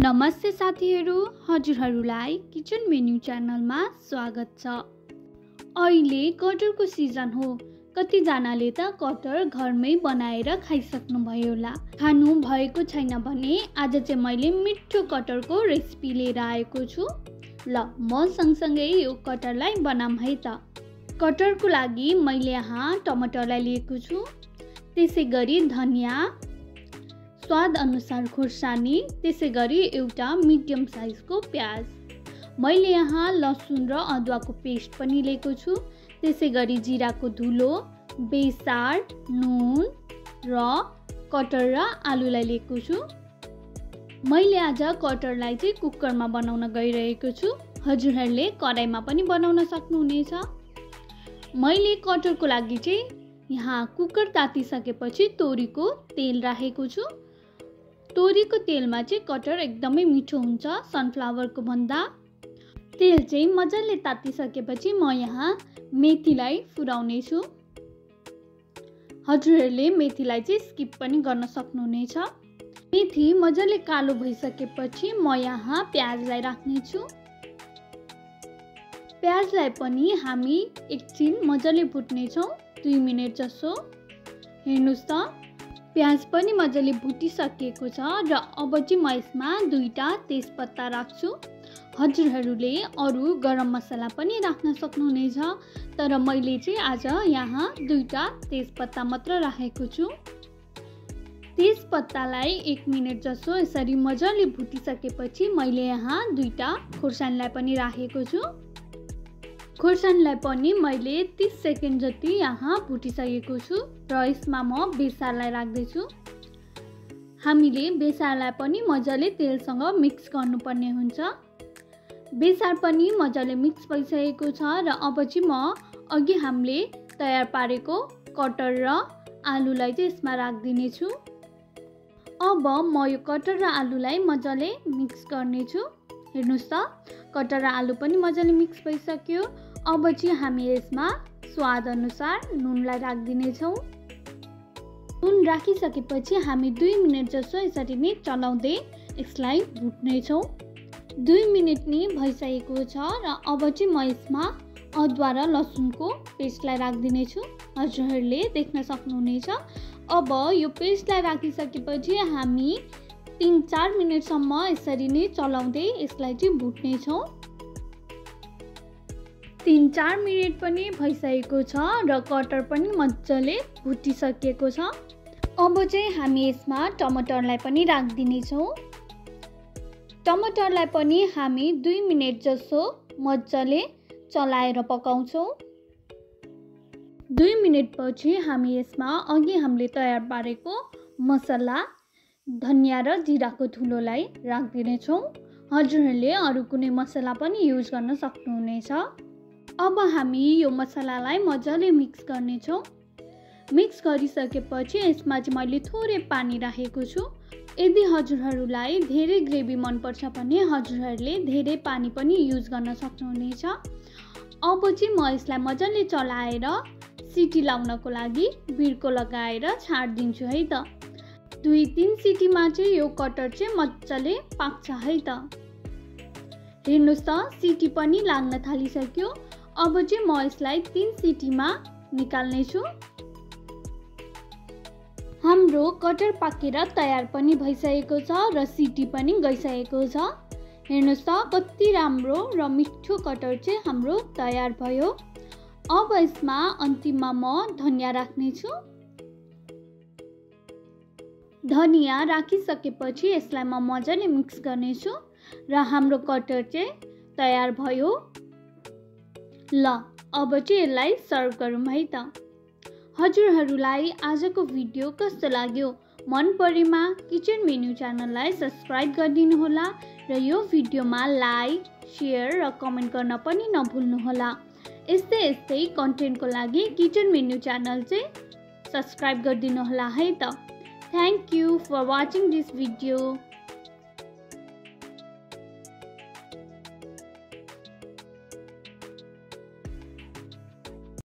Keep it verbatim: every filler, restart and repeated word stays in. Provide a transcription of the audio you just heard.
नमस्ते साथीहरू, हजुरहरूलाई किचन मेन्यु च्यानलमा स्वागत छ। अहिले कटरको सिजन हो। कतिजनाले त कटर घरमै बनाएर खाइसक्नु भयो होला। खानु भएको छैन भने आज चाहिँ मैले मिठो कटरको रेसिपी लिएर आएको छु। ल म सँगसँगै यो कटरलाई बनाम है त। कटरको लागि मैले यहाँ टमाटरलाई लिएको छु, त्यसै गरी धनिया, स्वाद अनुसार खुर्सानी, त्यसै गरी एउटा मिडियम साइजको प्याज। मैले यहाँ लसुन र अदुवाको पेस्ट पनि लिएको छु, त्यसै गरी जिराको धुलो, बेसार, नुन र कटर र आलुलाई लिएको छु। मैले आज कटरलाई चाहिँ कुकरमा बनाउन गइरहेको छु। हजुरहरूले कराईमा पनि बनाउन सक्नुहुनेछ। मैले कटरको लागि चाहिँ यहाँ कुकर तातिसकेपछि तोरीको तेल राखेको छु। तोरीको तेलमा चाहिँ कटर एकदमै मिठो हुन्छ सनफ्लावरको भन्दा। तेल चाहिँ मजाले तातिसकेपछि म यहाँ मेथीलाई फुराउने छु। हजुरहरूले मेथीलाई चाहिँ स्किप पनि गर्न सक्नुहुनेछ। मेथी मजाले कालो भइसकेपछि म यहाँ प्याजलाई राख्ने छु। प्याजलाई पनि हामी एकछिन मजाले भुट्नेछौँ, दुई मिनट जसो। हेर्नुहोस् त, प्याज पनि मजाले भुटिसकेको छ र अब चाहिँ म यसमा दुईटा तेजपत्ता राख्छु। हजुरहरूले अरू गरम मसला पनि राख्न सक्नुहुनेछ, तर मैले चाहिँ आज यहाँ दुईटा तेजपत्ता मात्र राखेको छु। तेजपत्तालाई एक मिनट जसो यसरी मजाले भुटिसकेपछि मैले यहाँ दुईटा खुर्सानीलाई पनि राखेको छु। खुर्सानीलाई पनि मैले तीस सेकेन्ड जति यहाँ भुटिसकेको छु र यसमा म बेसारलाई राख्दैछु। हामीले बेसारलाई पनि मजाले तेलसँग मिक्स गर्नुपर्ने हुन्छ। बेसार पनि मजाले मिक्स भइसकेको छ र अब चाहिँ म अघि हामीले तयार पारेको कटर र आलुलाई चाहिँ यसमा राखिदिनेछु। अब म यो कटर र आलुलाई मजाले मिक्स गर्नेछु। हेर्नुहोस् त, कटर र आलु पनि मजाले मिक्स भइसक्यो। अब चाहिँ हामी यसमा स्वाद अनुसार नुनलाई राखिदिनेछौँ। नुन राखिसकेपछि हामी दुई मिनट जसो यसरी नै चलाउँदै यसलाई भुट्नेछौँ। दुई मिनट नै भइसकेको छ र अब चाहिँ म यसमा अदुवा र लसुनको पेस्टलाई राखिदिनेछु। हजुरहरूले देख्न सक्नुहुनेछ। अब यो पेस्टलाई राखिसकेपछि हामी तिन चार मिनटसम्म यसरी नै चलाउँदै यसलाई चाहिँ भुट्नेछौँ। तिन चार मिनट पनि भइसकेको छ र कटर पनि मजाले भुटिसकेको छ। अब चाहिँ हामी यसमा टमाटरलाई पनि राखिदिनेछौँ। टमाटरलाई पनि हामी दुई मिनट जसो मजाले चलाएर पकाउँछौँ। दुई मिनटपछि हामी यसमा अघि हामीले तयार पारेको मसला, धनिया र जिराको धुलोलाई राखिदिनेछौँ। हजुरहरूले अरू कुनै मसला पनि युज गर्न सक्नुहुनेछ। अब हामी यो मसलालाई मजाले मिक्स गर्नेछौँ। मिक्स गरिसकेपछि यसमा चाहिँ मैले थोरै पानी राखेको छु। यदि हजुरहरूलाई धेरै ग्रेभी मनपर्छ भने हजुरहरूले धेरै पानी पनि युज गर्न सक्नुहुनेछ। अब चाहिँ म यसलाई मजाले चलाएर सिटी लाउनको लागि बिर्को लगाएर छाडिदिन्छु है त। दुई तिन सिटीमा चाहिँ यो कटर चाहिँ मजाले पाक्छ है त। हेर्नुहोस् त, सिटी पनि लाग्न थालिसक्यो। अब चाहिँ म यसलाई तीन सिटीमा निकाल्ने छु। हाम्रो कटर पाकेर तयार पनि भइसकेको छ र सिटी पनि गइसकेको छ। हेर्नुहोस् त, कति राम्रो र मिठो कटर चाहिँ हाम्रो तयार भयो। अब यसमा अन्तिममा म धनिया राख्ने छु। धनिया राखिसकेपछि यसलाई म मजाले मिक्स गर्नेछु र हाम्रो कटर चाहिँ तयार भयो। ल अब चाहिँ यसलाई सर्भ गरौँ है त। हजुरहरूलाई आजको भिडियो कस्तो लाग्यो? मन परेमा किचन मेन्यु च्यानललाई सब्सक्राइब गरिदिनुहोला र यो भिडियोमा लाइक, सेयर र कमेन्ट गर्न पनि नभुल्नुहोला। यस्तै यस्तै कन्टेन्टको लागि किचन मेन्यु च्यानल चाहिँ सब्सक्राइब गरिदिनुहोला है त। Thank you for watching this video.